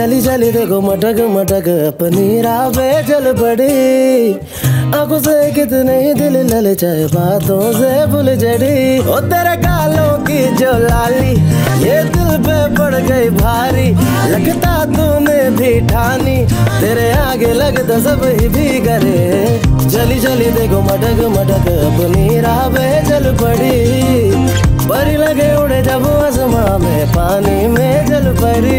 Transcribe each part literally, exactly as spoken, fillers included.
चली चली देखो मटक मटक अपनी राह पे चल पड़ी, आंखों से कितने ही दिल ललचाए बातों से भूल चढ़ी। ओ तेरे गालों की जो लाली ये दिल पे पड़ गई भारी, लगता तूने भी ठानी तेरे आगे लगता सब ही भी करे। चली चली देखो मटक मटक अपनी राह पे चल पड़ी, परी लगे उड़े जब आसमां में पानी में चल पड़ी।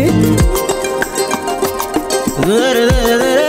दरे दरे दरे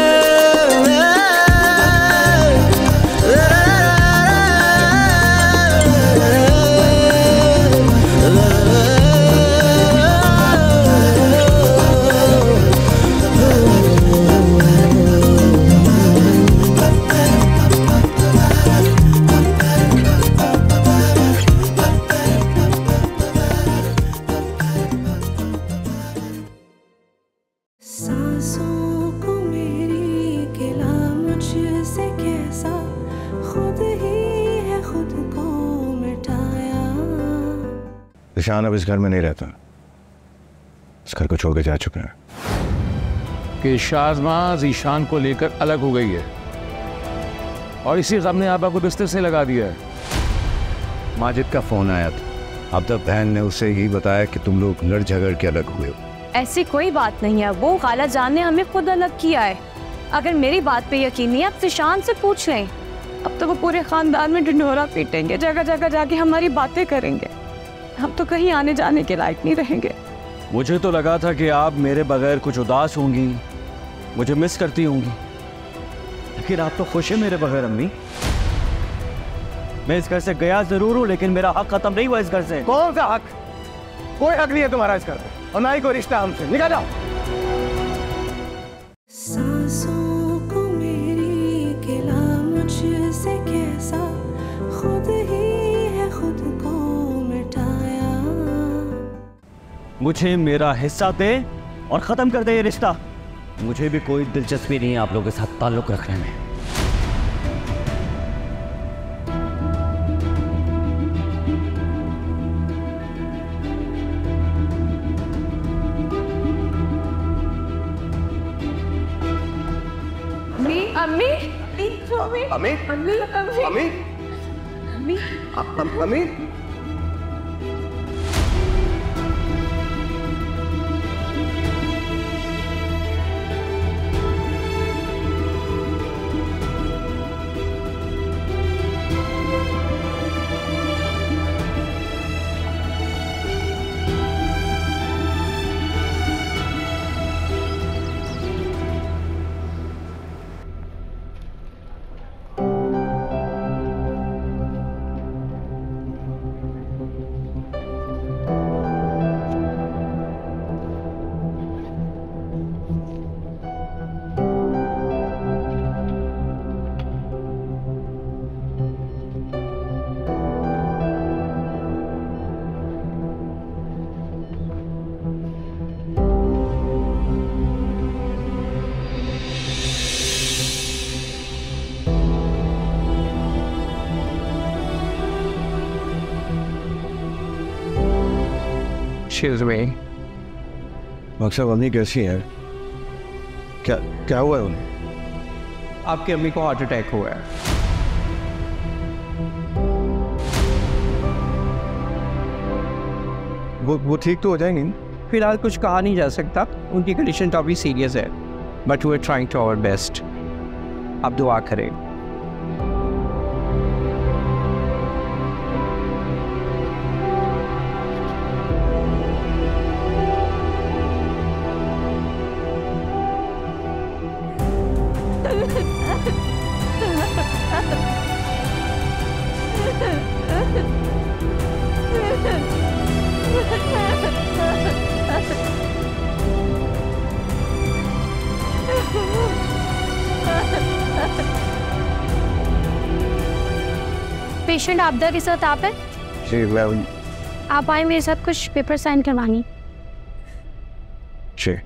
ईशान अब इस घर में नहीं रहता, इस घर को छोड़ के जा चुके हैं। कि शाज़मां ईशान को लेकर अलग हो गई है और इसी गम ने आप आपको बिस्तर से लगा दिया है। माजिद का फोन आया था, अब तक बहन ने उसे ही बताया कि तुम लोग लड़ झगड़ के अलग हुए हो। ऐसी कोई बात नहीं है, वो खाला जान ने हमें खुद अलग किया है। अगर मेरी बात पे यकीन नहीं है आप ईशान से पूछ लें। अब तो वो पूरे खानदान में ढिंढोरा पीटेंगे, जगह जगह जाके हमारी बातें करेंगे। हम तो कहीं आने जाने के लायक नहीं रहेंगे। मुझे तो लगा था कि आप मेरे बगैर कुछ उदास होंगी, मुझे मिस करती होंगी, लेकिन आप तो खुश है मेरे बगैर अम्मी। मैं इस घर से गया जरूर हूँ, लेकिन मेरा हक खत्म नहीं हुआ इस घर से। कौन सा हक? कोई हक नहीं है तुम्हारा इस घर पे, और ना ही कोई रिश्ता हमसे। निकल जाओ। सांसों को मेरी गिला मुझसे कैसा, खुद ही है खुद को मिटाया। मुझे मेरा हिस्सा दे और खत्म कर दे ये रिश्ता। मुझे भी कोई दिलचस्पी नहीं है आप लोगों के साथ ताल्लुक रखने में। अम्मी अम्मी अम्मी अम्मी अम्मी अम्मी अम्मी अम्मी Excuse me. मकसद अम्मी कैसी है? क्या क्या हुआ है उन्हें? आपकी अम्मी को हार्ट अटैक हुआ है। वो वो ठीक तो हो जाएंगी? फिलहाल कुछ कहा नहीं जा सकता, उनकी कंडीशन काफ़ी सीरियस है, but we are trying to our best. आप दुआ करें। पेशेंट आपदा के साथ आप हैं? जी मैं। आप आए मेरे साथ कुछ पेपर साइन करवानी। जी।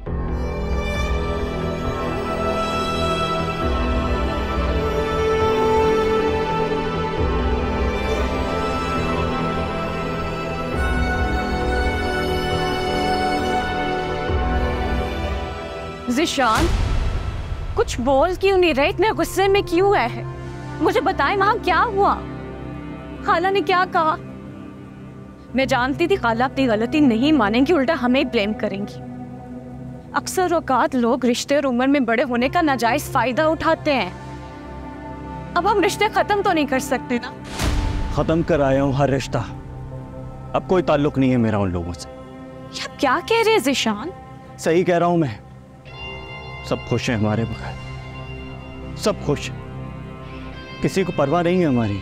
ज़िशान, कुछ बोल क्यों नहीं रहे? इतने गुस्से में क्यों है? मुझे बताएं वहां क्या हुआ? खाला ने क्या कहा? मैं जानती थी खाला अपनी गलती नहीं मानेंगी, उल्टा हमें ब्लेम करेंगी। अक्सर औकात लोग रिश्ते और उम्र में बड़े होने का नाजायज फायदा उठाते हैं। अब हम रिश्ते खत्म तो नहीं कर सकते ना? खत्म कर आया हूँ हर रिश्ता, अब कोई ताल्लुक नहीं है मेरा उन लोगों से। ये आप क्या कह रहे हैं ज़िशान? सही कह रहा हूं मैं, सब खुश हैं हमारे बगैर, सब खुश, किसी को परवाह नहीं है हमारी।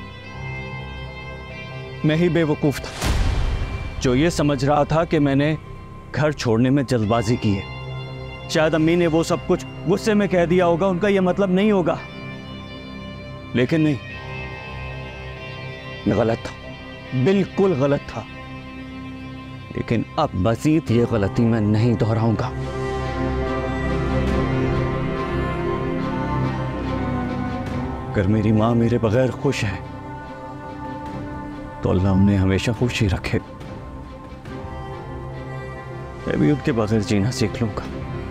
मैं ही बेवकूफ था जो ये समझ रहा था कि मैंने घर छोड़ने में जल्दबाजी की है। शायद अम्मी ने वो सब कुछ गुस्से में कह दिया होगा, उनका ये मतलब नहीं होगा, लेकिन नहीं, मैं गलत था, बिल्कुल गलत था। लेकिन अब मजीद ये गलती मैं नहीं दोहराऊंगा। अगर मेरी माँ मेरे बगैर खुश है तो अल्लाह उन्हें हमेशा खुश ही रखे। मैं भी उनके बगैर जीना सीख लूंगा।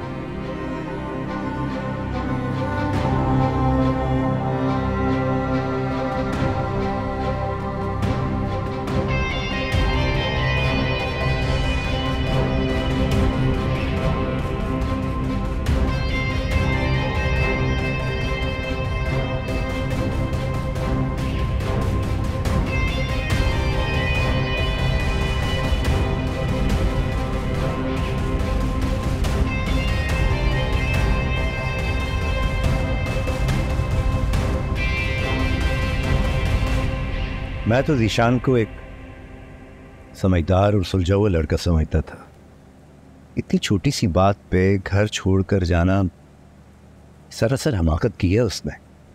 मैं तो ज़ीशान को एक समझदार और सुलझा हुआ लड़का समझता था। इतनी छोटी सी बात पे घर छोड़कर जाना, सरासर हमाकत की है उसने।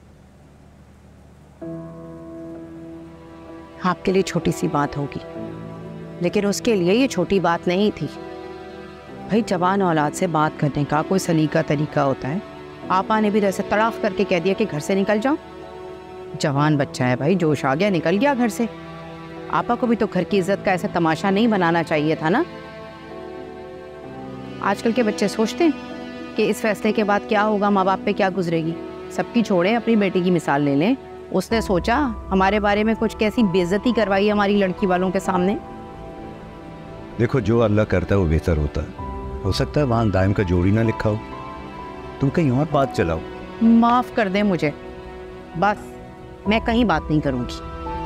आपके लिए छोटी सी बात होगी, लेकिन उसके लिए ये छोटी बात नहीं थी। भाई जवान औलाद से बात करने का कोई सलीका तरीका होता है। आपा ने भी तो ऐसे तड़ाफ करके कह दिया कि घर से निकल जाओ। जवान बच्चा है भाई, जोश आ गया, निकल गया घर से। आपा को भी तो घर की इज्जत का ऐसा तमाशा नहीं बनाना चाहिए था ना। आजकल के बच्चे सोचते हैं कि इस फैसले के बाद क्या होगा, माँ बाप पे क्या गुजरेगी। सबकी छोड़े, अपनी बेटी की मिसाल ले लें। उसने सोचा हमारे बारे में कुछ कैसी बेइज्जती करवाई हमारी लड़की वालों के सामने। देखो, जो अल्लाह करता है वो बेहतर होता है। हो सकता है वहाँ दाइम का जोड़ी ना लिखा हो, तुम कहीं और बात चलाओ। माफ कर दे मुझे, बस मैं कहीं बात नहीं करूंगी।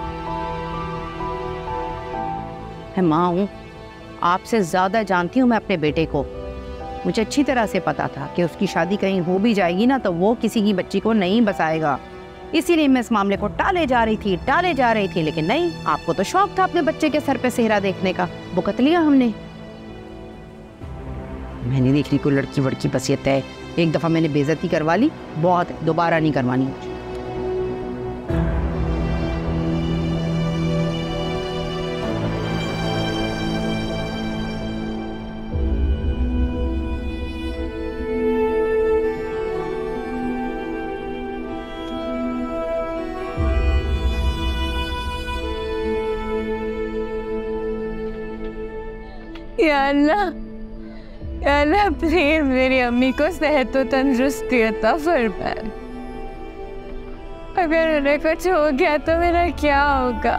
मैं माँ हूँ, आपसे ज्यादा जानती हूँ मैं अपने बेटे को। मुझे अच्छी तरह से पता था कि उसकी शादी कहीं हो भी जाएगी ना तो वो किसी की बच्ची को नहीं बसाएगा। इसीलिए मैं इस मामले को टाले जा रही थी टाले जा रही थी लेकिन नहीं, आपको तो शौक था अपने बच्चे के सर पे सेहरा देखने का, भुगत लिया हमने। मैंने देख ली कोई लड़की वड़की बसियत है, एक दफा मैंने बेइज्जती करवा ली, बहुत, दोबारा नहीं करवानी मुझे। या अल्लाह, या अल्लाह प्लीज मेरी अम्मी को सेहत और तंदुरुस्ती अता फरमाए। अगर उन्हें कुछ हो गया तो मेरा क्या होगा?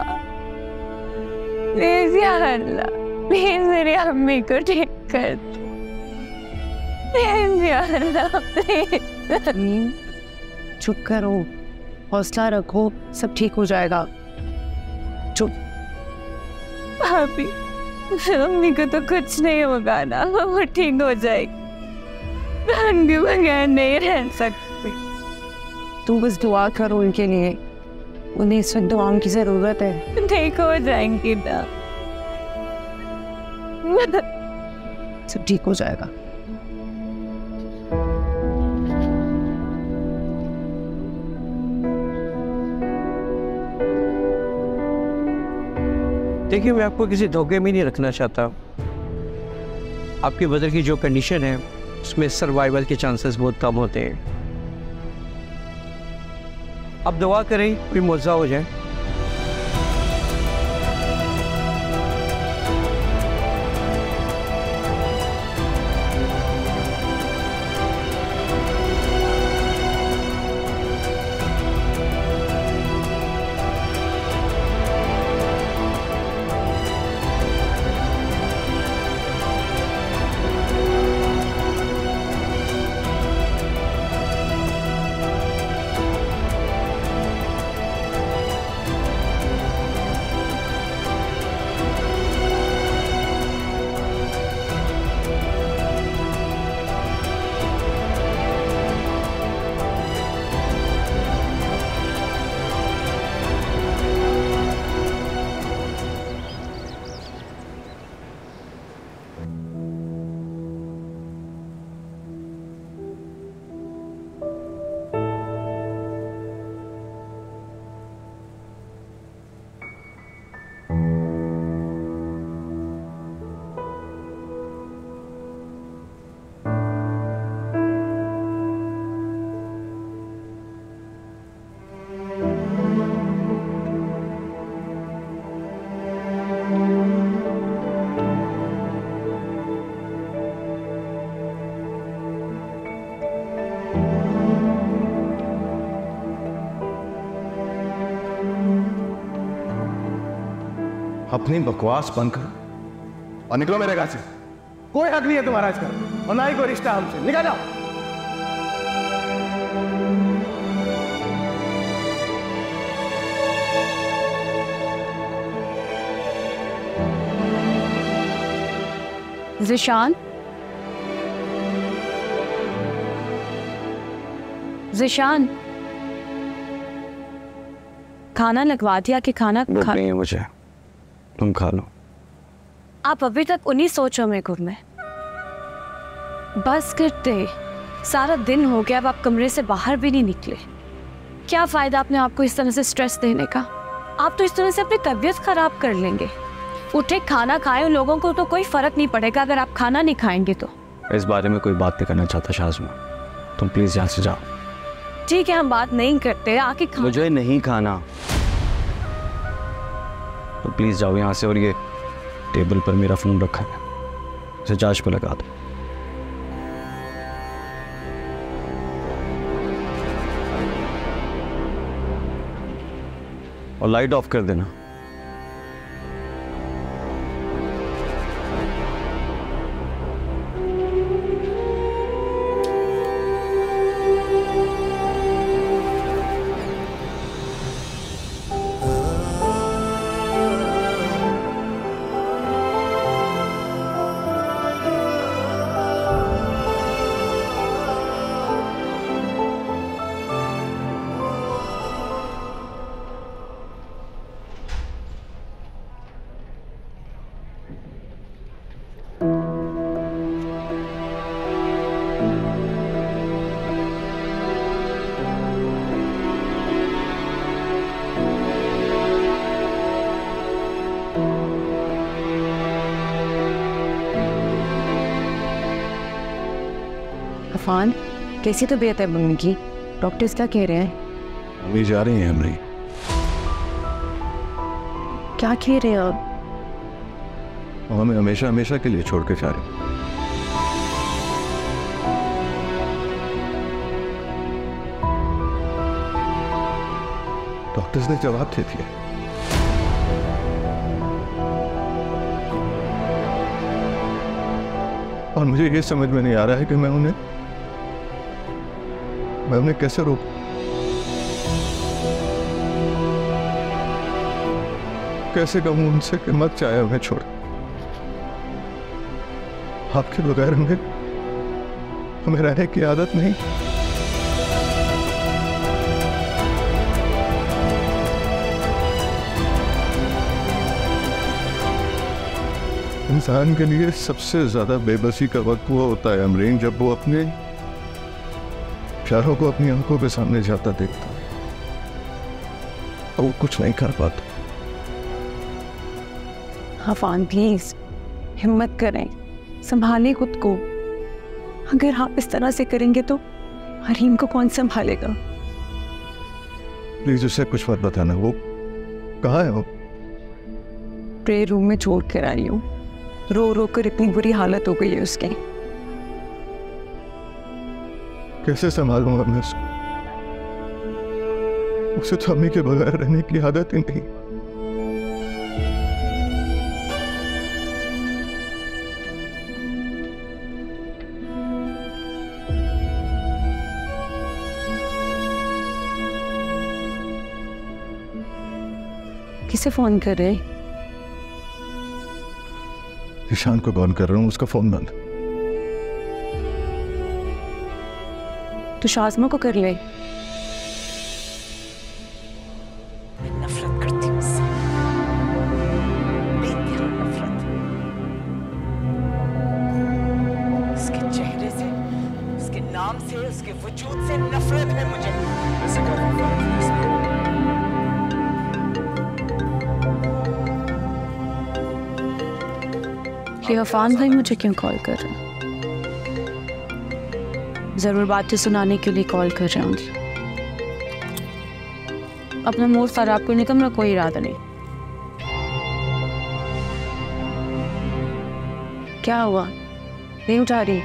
प्लीज या अल्लाह, प्लीज मेरी अम्मी को ठीक कर दो। प्लीज या अल्लाह, प्लीज। चुप करो, हौसला रखो, सब ठीक हो जाएगा। चुप। भाभी, अम्मी को तो कुछ नहीं होगा ना, वो ठीक हो जाएगी। उनके बगैर नहीं रह सकती। तुम बस दुआ करो उनके लिए, उन्हें इस वक्त दुआओं की जरूरत है। ठीक हो जाएंगी ना, सब ठीक हो जाएगा। देखिए, मैं आपको किसी धोखे में नहीं रखना चाहता। आपके बदर की जो कंडीशन है उसमें सर्वाइवल के चांसेस बहुत कम होते हैं। अब दुआ करें कोई मौजा हो जाए। अपनी बकवास बंद करो और निकलो मेरे घर से। कोई हक नहीं है तुम्हारा इस घर में और ना ही कोई रिश्ता हमसे। निकल जाओ। ज़िशान, ज़िशान, खाना लगवा दिया कि खाना भूख खा... नहीं है मुझे, तुम खा लो। आप अभी तक उन्हीं सोचों में गुम है। बस करते, सारा दिन हो गया, अब आप कमरे से बाहर भी नहीं निकले। क्या फायदा अपने आप को इस तरह से स्ट्रेस देने का? आप तो इस तरह से अपनी तबीयत खराब कर लेंगे। उठे खाना खाएं, उन लोगों को तो कोई फर्क नहीं पड़ेगा अगर आप खाना नहीं खाएंगे तो। इस बारे में कोई बात नहीं करना चाहता शाज़मा, तुम प्लीज यहाँ से जाओ। ठीक है, हम बात नहीं करते, आके खा। मुझे नहीं खाना, तो प्लीज जाओ यहाँ से। और ये टेबल पर मेरा फोन रखा है, इसे चार्ज पे लगा दो। और लाइट ऑफ कर देना। अफान, कैसी तबीयत है मम्मी की? डॉक्टर्स क्या कह रहे हैं? मम्मी जा रही हैं अमरी। क्या कह रहे हैं आप? वो हमें हमेशा हमेशा के लिए छोड़ के जा रही। डॉक्टर्स ने जवाब दे दिया। और मुझे ये समझ में नहीं आ रहा है कि मैं उन्हें मैं उन्हें कैसे रोकूं? कैसे कहूं उनसे कि मत चाहे हमें छोड़। आपके बगैर हमें हमें रहने की आदत नहीं। इंसान के लिए सबसे ज्यादा बेबसी का वक्त वो होता है अमरीन, जब वो अपने प्यारों को अपनी आंखों के सामने जाता देखता है और वो कुछ नहीं कर पाता। अफान प्लीज हिम्मत करें, संभालें खुद को। अगर आप इस तरह से करेंगे तो हरीम को कौन संभालेगा? प्लीज उसे कुछ मत बताना। वो कहाँ है? वो प्रे रूम में छोड़ कर आई हूँ। रो रो कर इतनी बुरी हालत हो गई है उसकी। कैसे संभालूंगा मैं उसको? उसे तो अम्मी के बगैर रहने की आदत ही नहीं। किसे फोन कर रहे? ईशान को कॉल कर रहा हूँ, उसका फोन बंद। तो शाज़मा को कर ले। नफरत करती हूँ उससे, बेइंतहा नफरत। उसके चेहरे से, उसके नाम से, उसके वजूद से नफरत है मुझे। ऐसे कर ये अफान भाई मुझे क्यों कॉल कर रहे हैं? ज़रूर बातें सुनाने के लिए कॉल कर रहे होंगे। अपना मूड खराब करने का मेरा कोई इरादा नहीं। क्या हुआ? नहीं उठा रही?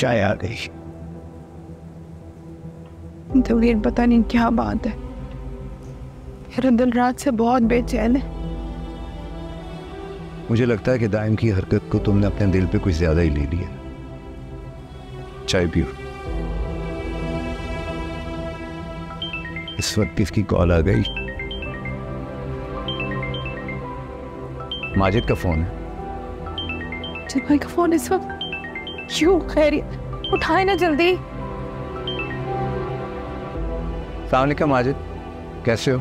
चाय आ गई। तवीर, पता नहीं क्या बात है, मेरा दिल रात से बहुत बेचैन है। मुझे लगता है कि दाइम की हरकत को तुमने अपने दिल पे कुछ ज्यादा ही ले लिया। चाय पियो। इस वक्त किसकी कॉल आ गई? माजिद का फोन है। माजिद भाई का फोन इस वक्त? क्यों? खैरियत? उठाए ना जल्दी। अस्सलाम वालेकुम माजिद, कैसे हो?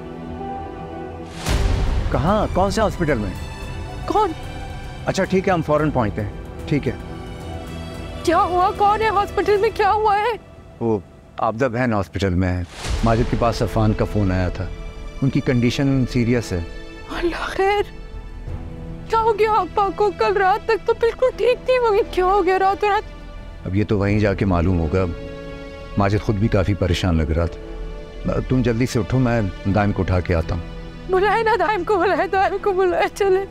कहाँ, कौन से हॉस्पिटल में? कौन? अच्छा ठीक है, हम फौरन पहुंचते हैं। ठीक है। क्या हुआ? कौन है हॉस्पिटल में? क्या हुआ है? वो आपदा बहन हॉस्पिटल में है। माजिद के पास अफान का फोन आया था, उनकी कंडीशन सीरियस है। अल्लाह खैर। क्या हो गया आपा को? कल रात तक तो बिल्कुल ठीक थी, मगर क्या हो गया रात रात? अब ये तो वहीं जाके मालूम होगा। माजिद खुद भी काफी परेशान लग रहा था। तुम जल्दी से उठो, मैं दाइम को उठा के आता हूँ। बुलाए ना दाइम को, बुलाए दाइम को, बुलाए। चले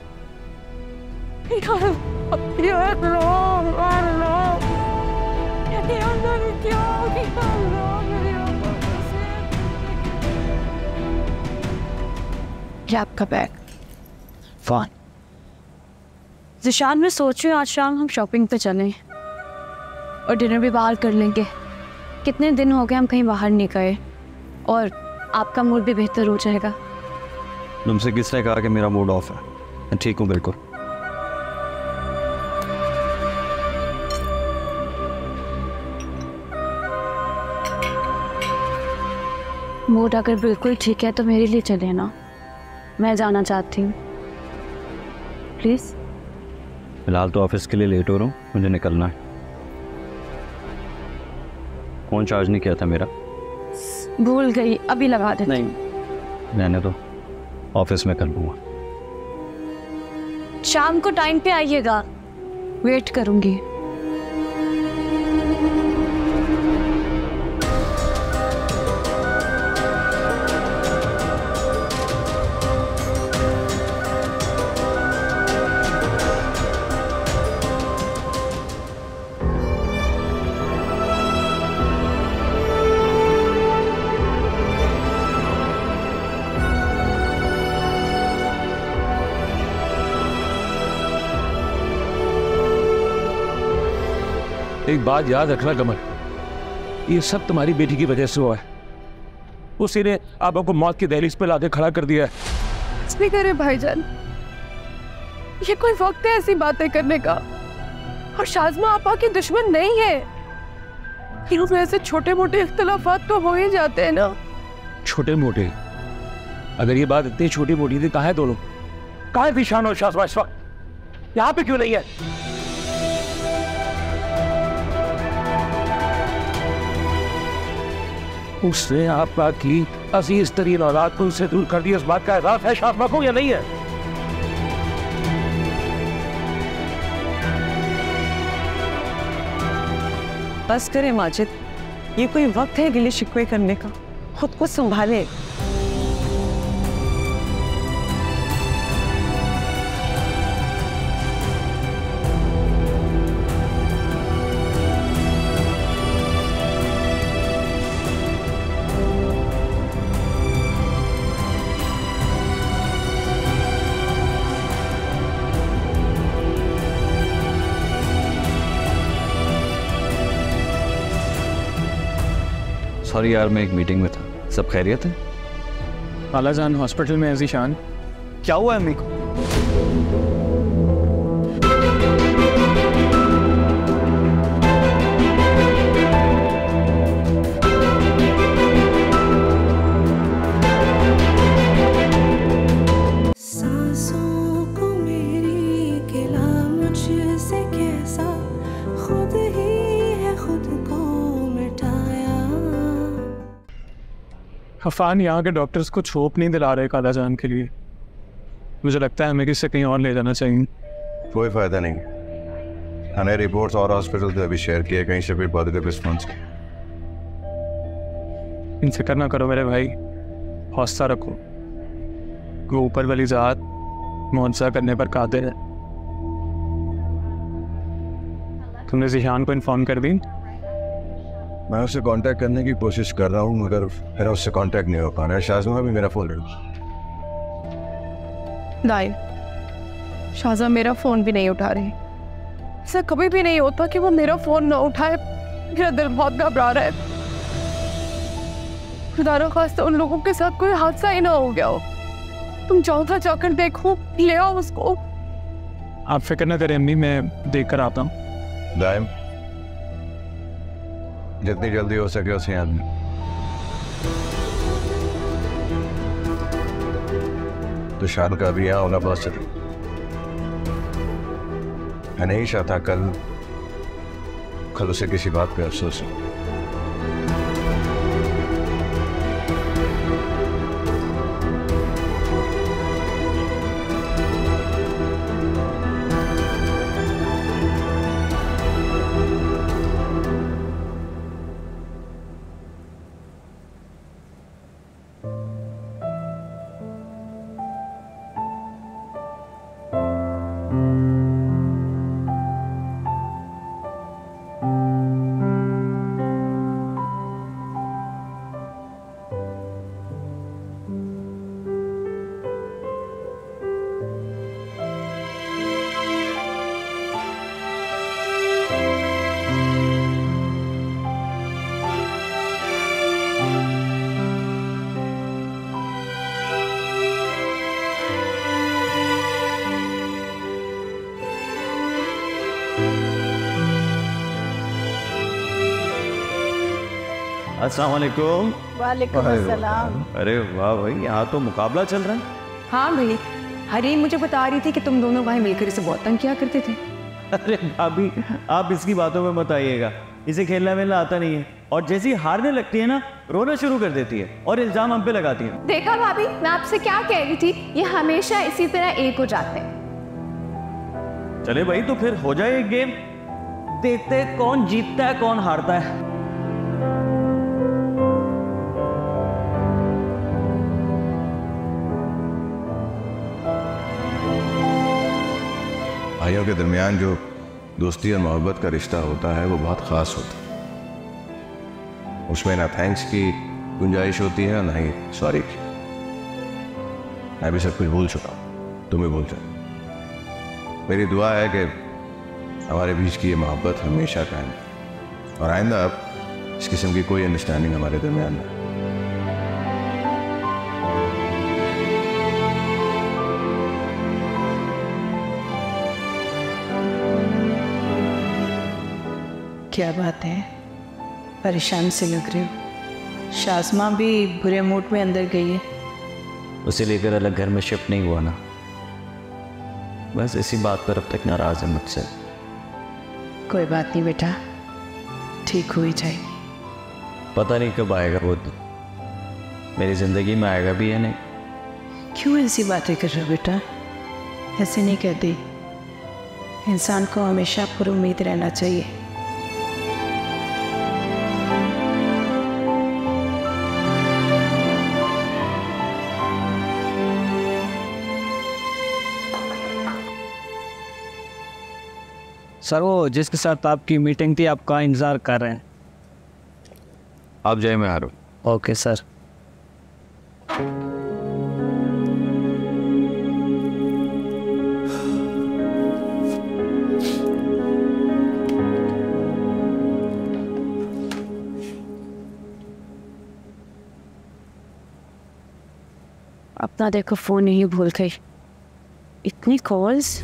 आपका बैग। फोन। ज़िशान, मैं सोच रही हूँ आज शाम हम शॉपिंग पे चलें और डिनर भी बाहर कर लेंगे। कितने दिन हो गए हम कहीं बाहर नहीं गए और आपका मूड भी बेहतर हो जाएगा। तुमसे किसने कहा कि मेरा मूड ऑफ है? मैं ठीक हूँ बिल्कुल। मूड अगर बिल्कुल ठीक है तो मेरे लिए चले ना, मैं जाना चाहती हूँ प्लीज़। फिलहाल तो ऑफिस के लिए लेट हो रहा हूँ, मुझे निकलना है। फोन चार्ज नहीं किया था मेरा। भूल गई, अभी लगा देती। नहीं, मैंने तो ऑफिस में कर लूँगा। शाम को टाइम पे आइएगा, वेट करूँगी। एक बात याद रखना कमल, ये सब तुम्हारी बेटी की वजह से हुआ है। उसी ने आप आपको मौत की दहलीज पे लाके खड़ा कर दिया है। कुछ भी करे भाईजान, ये कोई वक्त है ऐसी बातें करने का। और शाज़मा आपा की दुश्मन नहीं है, फिर ऐसे छोटे मोटे इख्तिलाफात तो हो ही जाते हैं ना। छोटे मोटे? अगर ये बात इतनी छोटी मोटी थी, कहाँ है दोनों? कहाँ है ज़ीशान और शाज़मा इस वक्त? यहाँ पे क्यों नहीं है? उसने आपा की अजीज तरीन औलाद को उससे दूर कर दिया, इस बात का एहसास है शाज़मा को या नहीं है? बस करे माजिद, ये कोई वक्त है गिले शिकवे करने का? खुद को संभाले। सॉरी यार, मैं एक मीटिंग में था। सब खैरियत है? खालाजान हॉस्पिटल में है ज़ीशान। क्या हुआ है अम्मी को? सांसों को मेरी गिला मुझसे कैसा, खुद ही है खुद को मिटाया। अफान यहाँ के डॉक्टर्स कुछ होप नहीं दिला रहे खालाजान के लिए। मुझे लगता है हमें किसी कहीं और ले जाना चाहिए। कोई फायदा नहीं, हमें रिपोर्ट्स और हॉस्पिटल से अभी शेयर किए, कहीं से भी पॉजिटिव रिस्पॉन्स। इनसे करना करो मेरे भाई, हौसला रखो। वो ऊपर वाली ज़ात मुआवजा करने पर कादिर है। तुमने जिशान को इन्फॉर्म कर दी? मैं उससे कांटेक्ट करने की कोशिश कर रहा हूँ मगर मेरा उससे कांटेक्ट नहीं हो पा रहा है। शाज़मा भी मेरा फोन नहीं, शाज़ा मेरा फ़ोन भी नहीं उठा रही। ऐसा कभी भी नहीं होता कि वो मेरा फ़ोन ना उठाए। मेरा दिल बहुत घबरा रहा है। खुदा न खास्ता उन लोगों के साथ कोई हादसा ही ना हो गया हो। तुम जाओ था, जाकर देखो, ले आओ उसको। आप फिक्र न करें अम्मी, मैं देख कर आता हूँ। दाइम, जितनी जल्दी हो सके उसे याद नहीं। तो शान का भी यहाँ होना बहुत जरूरी। मैं नहीं चाहता कल कल उसे किसी बात पे अफसोस हो। अस्सलाम वालेकुम। वालेकुम अस्सलाम। अरे वाह भाई, यहाँ तो मुकाबला चल रहा है। हाँ भाई, हरीम मुझे बता रही थी कि तुम दोनों भाई मिलकर इसे बहुत तंग किया करते थे। अरे भाभी, आप इसकी बातों में मत आइएगा। इसे खेलना वेलना आता नहीं है और जैसी हारने लगती है ना, रोना शुरू कर देती है और इल्जाम हम पे लगाती है। देखा भाभी, मैं आपसे क्या कह रही थी, ये हमेशा इसी तरह एक हो जाते हैं। चले भाई, तो फिर हो जाए एक गेम, देखते हैं कौन जीतता है कौन हारता है। भाइयों के दरमियान जो दोस्ती और मोहब्बत का रिश्ता होता है वो बहुत ख़ास होता है। उसमें ना थैंक्स की गुंजाइश होती है ना ही सॉरी की। मैं भी सब कुछ भूल चुका हूँ, तुम भी भूल जाओ। मेरी दुआ है कि हमारे बीच की ये मोहब्बत हमेशा कायम रहे और आइंदा अब इस किस्म की कोई अंडरस्टैंडिंग हमारे दरमियान ना। क्या बात है, परेशान से लग रहे हो। शाज़मा भी बुरे मूड में अंदर गई है। उसे लेकर अलग घर में शिफ्ट नहीं हुआ ना, बस इसी बात पर अब तक नाराज है मुझसे। कोई बात नहीं बेटा, ठीक हो ही जाएगी। पता नहीं कब आएगा वो दिन, मेरी जिंदगी में आएगा भी या नहीं। क्यों ऐसी बातें कर रहे हो बेटा? ऐसे नहीं कहती। इंसान को हमेशा पर उम्मीद रहना चाहिए। सर, वो जिसके साथ आपकी मीटिंग थी आपका इंतज़ार कर रहे हैं। आप जाए, मैं आ रहा हूँ। Okay sir. अपना देखो, फोन नहीं भूल गई। इतनी कॉल्स।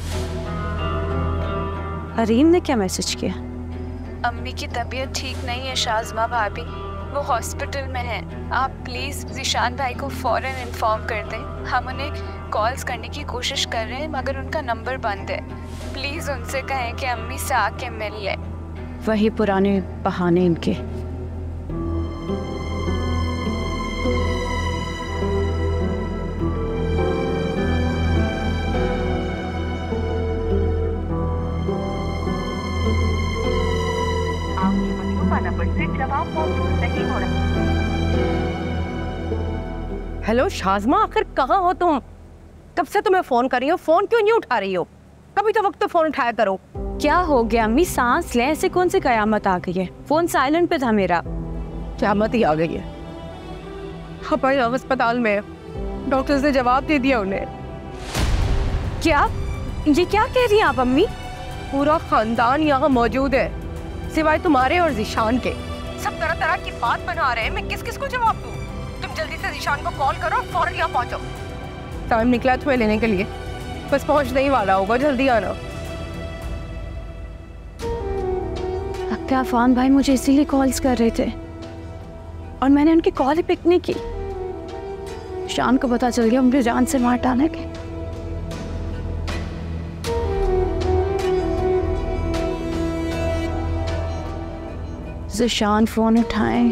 हरीम ने क्या मैसेज किया? अम्मी की तबीयत ठीक नहीं है शाज़मा भाभी, वो हॉस्पिटल में है। आप प्लीज़ ज़ीशान भाई को फ़ौरन इन्फॉर्म कर दें। हम उन्हें कॉल्स करने की कोशिश कर रहे हैं मगर उनका नंबर बंद है। प्लीज़ उनसे कहें कि अम्मी से आके मिल लें। वही पुराने बहाने इनके। हेलो शाज़मा, आखिर कहाँ हो तुम? कब से तुम्हें फोन कर रही हो, फोन क्यों नहीं उठा रही हो? कभी तो वक्त तो फोन उठाया करो। क्या हो गया अम्मी? सांस ले, ऐसे कौन सी कयामत आ गई है? फोन साइलेंट पे था मेरा। कयामत ही आ गई है। पापा यहाँ अस्पताल में, डॉक्टर्स ने जवाब दे दिया उन्हें। क्या? ये क्या कह रही हैं आप अम्मी? पूरा खानदान यहाँ मौजूद है, सिवाय तुम्हारे और जिशान के। सब तरह तरह की बात बना रहे हैं, मैं किस किस को जवाब दूँ? तुम जल्दी से जिशान को कॉल करो और फौरन यहाँ पहुँचो। टाइम निकला है तुम्हें लेने के लिए, बस पहुँचने ही वाला होगा, जल्दी आना। लगता है अफान भाई मुझे इसीलिए कॉल्स कर रहे थे और मैंने उनकी कॉल ही पिक नहीं की। शान को पता चल गया मुझे जान से मार डालने के। ज़िशान फोन उठाएं।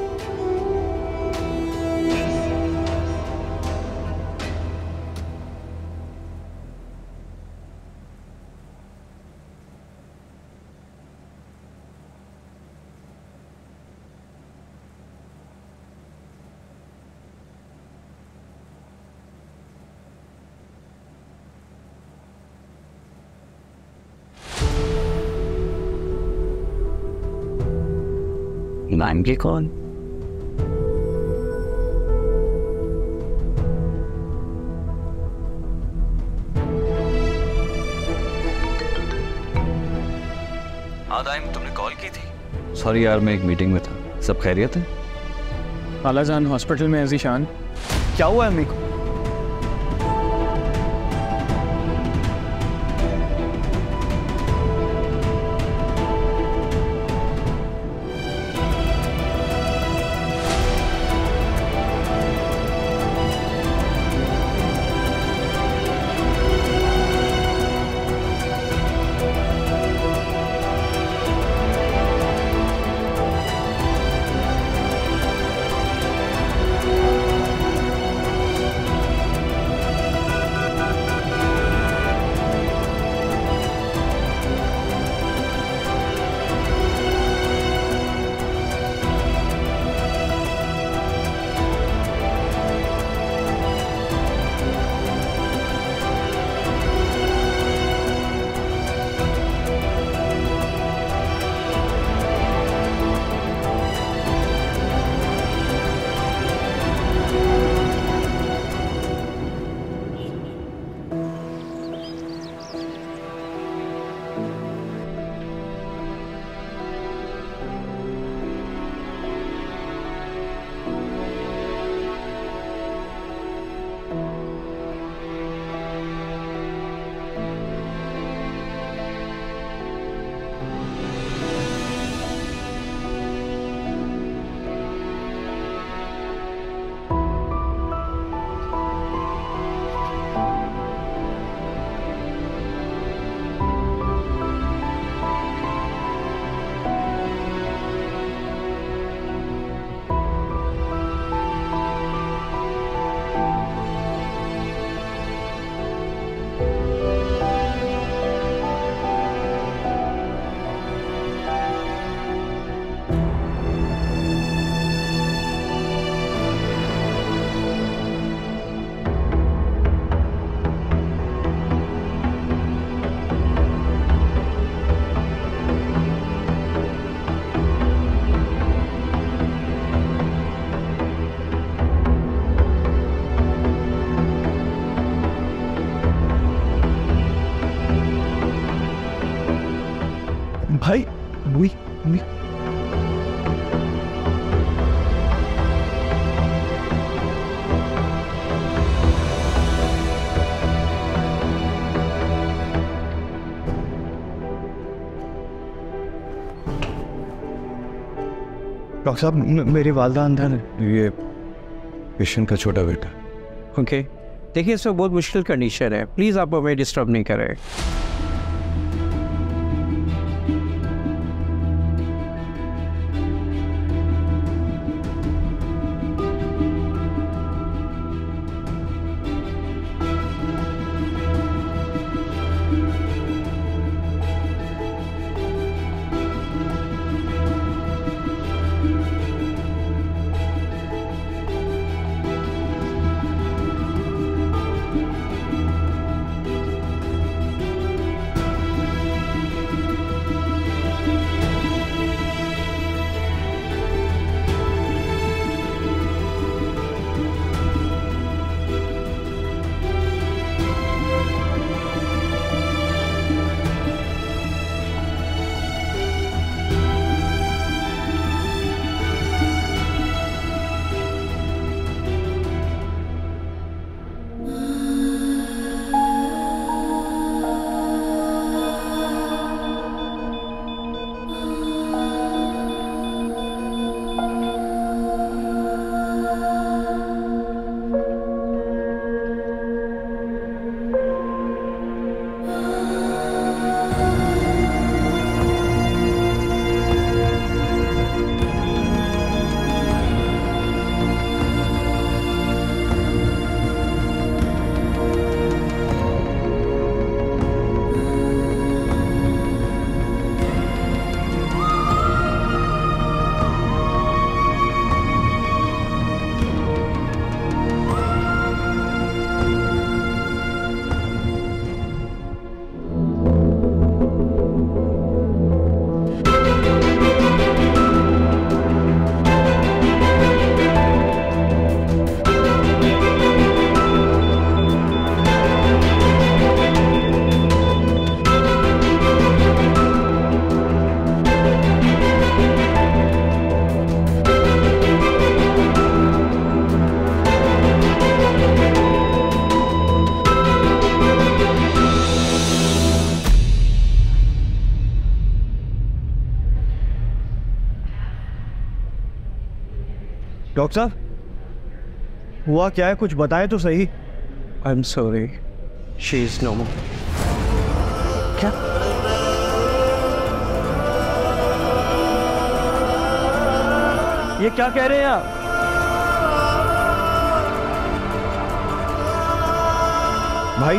नाम की कौन? हाँ दाइम, तुमने कॉल की थी? सॉरी यार, मैं एक मीटिंग में था। सब खैरियत है? खालाजान हॉस्पिटल में है ज़ीशान। क्या हुआ है अम्मी को? भाई बुई बुई डॉक्टर साहब, मेरी वालदा अंदर है। ये पेशेंट का छोटा बेटा। Okay okay. देखिए, इसमें बहुत मुश्किल कंडीशन है, प्लीज़ आप हमें डिस्टर्ब नहीं करें। डॉक्टर साहब हुआ क्या है, कुछ बताएं तो सही। I am sorry, she is no more. क्या? ये क्या कह रहे हैं आप? भाई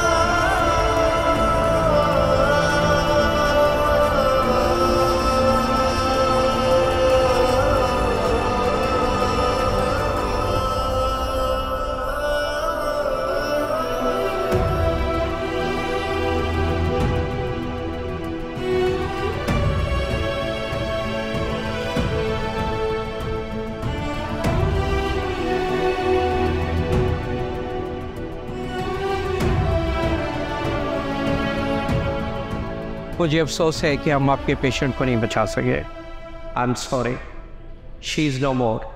मुझे अफसोस है कि हम आपके पेशेंट को नहीं बचा सके। I am sorry, she is no more.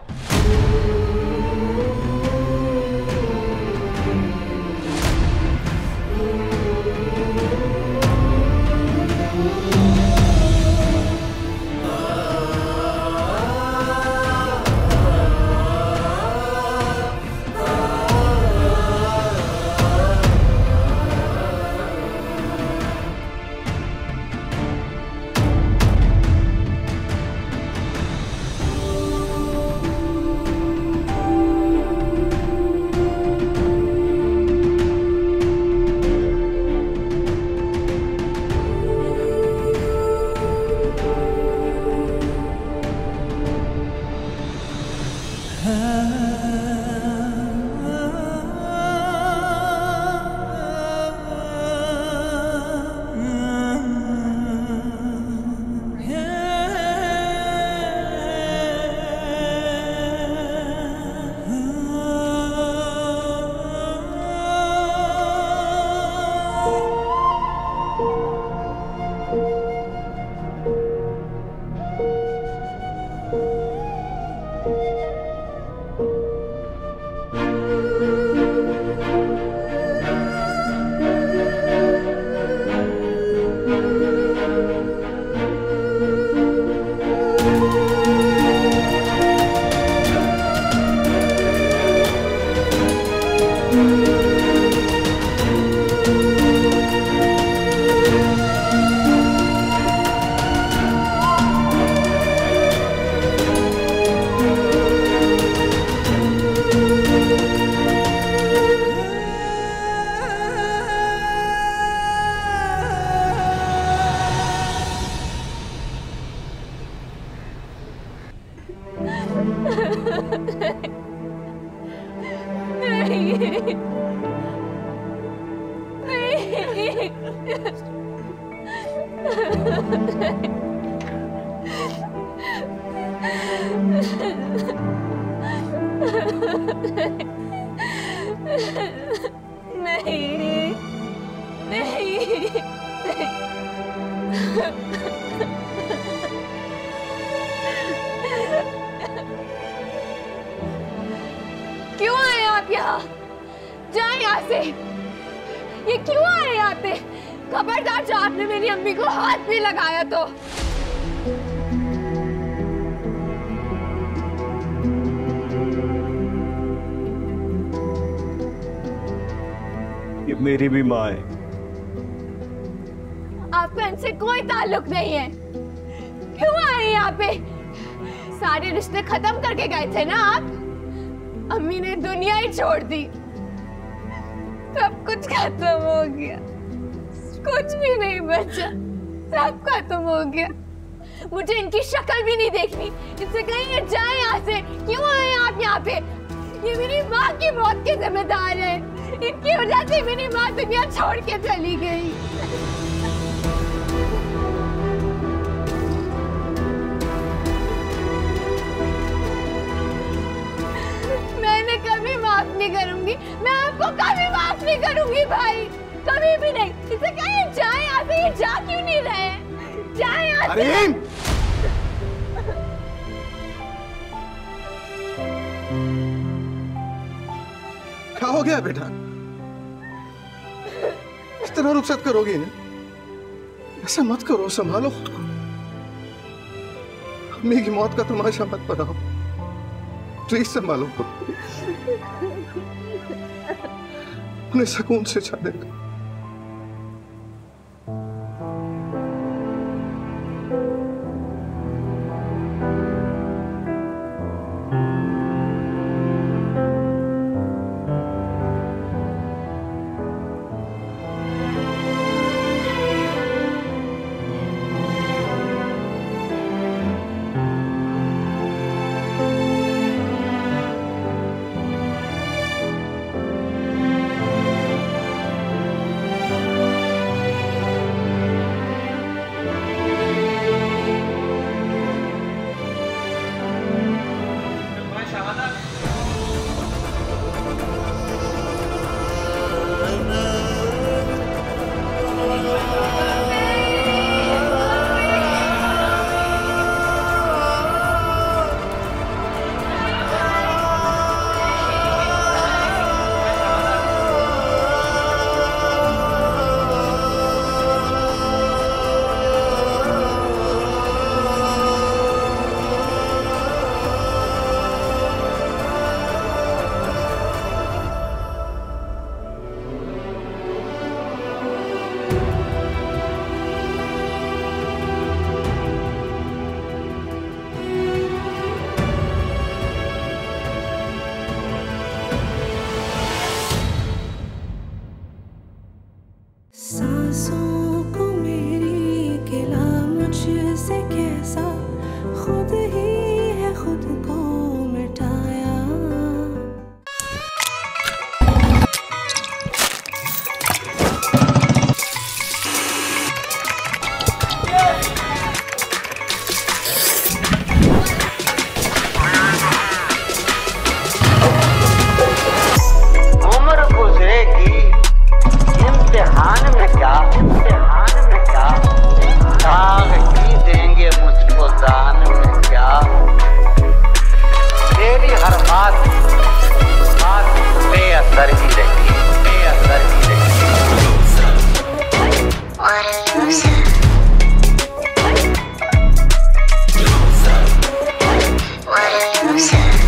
नहीं, नहीं, क्यों आए आप यहाँ? जाए यहाँ से। ये क्यों आए यहाँ पे? खबरदार जो आपने मेरी अम्मी को हाथ भी लगाया तो। ये मेरी भी माँ है। आपका इनसे कोई ताल्लुक नहीं है। क्यों आए यहाँ पे? सारे रिश्ते खत्म करके गए थे ना आप? अम्मी ने दुनिया ही छोड़ दी, सब कुछ खत्म हो गया, कुछ भी नहीं बचा, सब खत्म हो गया। मुझे इनकी शक्ल भी नहीं देखनी। इनसे कहीं जाए यहाँ से। क्यों आए आप यहाँ पे? ये मेरी माँ की मौत के जिम्मेदार है। इनकी वजह से मेरी माँ दुनिया छोड़ के चली गई। मैंने कभी माफ नहीं करूंगी। मैं आपको कभी माफ नहीं करूंगी भाई, कभी भी नहीं। इसे कहीं जाए यहाँ से। ये जा क्यों नहीं रहे? जाए यहाँ से। क्या हो गया बेटा? इस तरह रुखसत करोगी ना? ऐसा मत करो, संभालो खुद को। अम्मी की मौत का तमाशा मत बनाओ। प्लीज संभालो खुद को। उन्हें सुकून से जाने दो। सांसों को मेरी गिला मुझसे कैसा, खुद ही है खुद को मिटाया। उम्र गुजरेगी इम्तिहान में क्या, इम्तिहान में क्या, दाग ही देंगे मुझको दान में क्या। तेरी हर बात बात बेअसर ही रही, बेअसर ही रही।